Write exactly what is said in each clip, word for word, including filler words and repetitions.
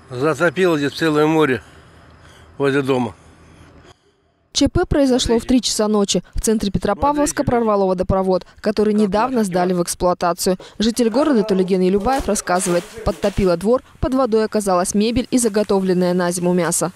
Затопило здесь целое море возле дома. ЧП произошло в три часа ночи. В центре Петропавловска прорвало водопровод, который недавно сдали в эксплуатацию. Житель города Тулеген Елюбаев рассказывает, подтопило двор, под водой оказалась мебель и заготовленное на зиму мясо.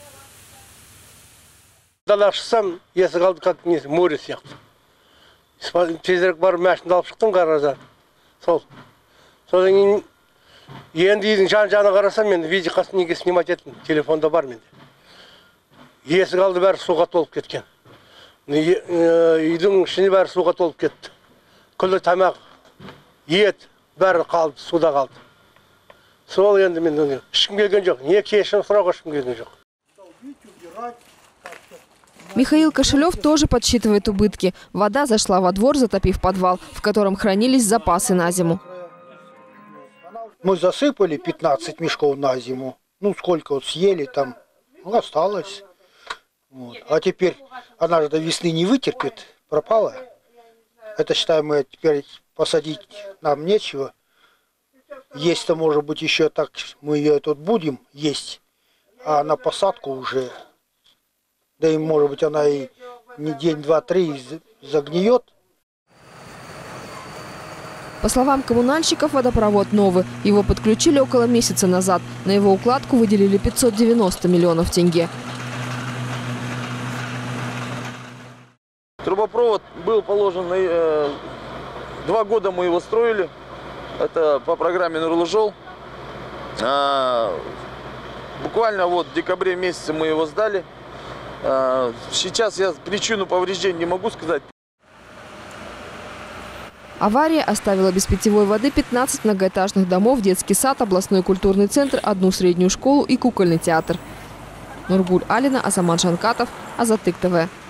Как море сияқты. Тезірек барып машинаны алып шықтым гараждан. Сол. Содан кейін енді үйдің жан-жағына қарасам, мен видеоқасын неге снимать еттім. Телефонда бар менде. Есік алды бәрі суға толып кеткен. Үйдің ішіне бәрі суға толып кетті. Күлі тамақ, ет бәрі қалды, суда қалды. Сол енді мен ешкім келген жоқ. Не кешірім сұрауға ешкім келген жоқ. Михаил Кошелев тоже подсчитывает убытки. Вода зашла во двор, затопив подвал, в котором хранились запасы на зиму. Мы засыпали пятнадцать мешков на зиму. Ну, сколько вот съели там, ну, осталось. Вот. А теперь она же до весны не вытерпит, пропала. Это, считаем, мы теперь посадить нам нечего. Есть-то, может быть, еще так, мы ее тут будем есть. А на посадку уже... Да и, может быть, она и не день, два, три загниет. По словам коммунальщиков, водопровод новый. Его подключили около месяца назад. На его укладку выделили пятьсот девяносто миллионов тенге. Трубопровод был положен, э, два года мы его строили. Это по программе Нурлы-Жол. А, буквально вот в декабре месяце мы его сдали. Сейчас я причину повреждений не могу сказать. Авария оставила без питьевой воды пятнадцать многоэтажных домов, детский сад, областной культурный центр, одну среднюю школу и кукольный театр. Нургуль Алина, Азамат Жанкатов, Азаттык ТВ.